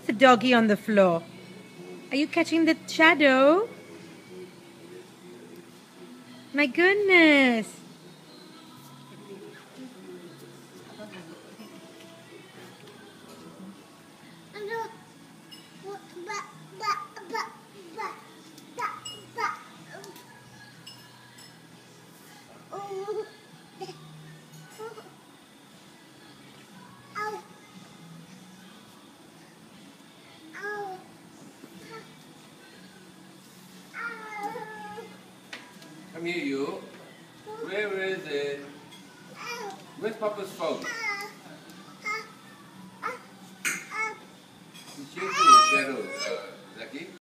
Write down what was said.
the doggy on the floor? Are you catching the shadow? My goodness. Come here, you. Where is it? Where's Papa's phone?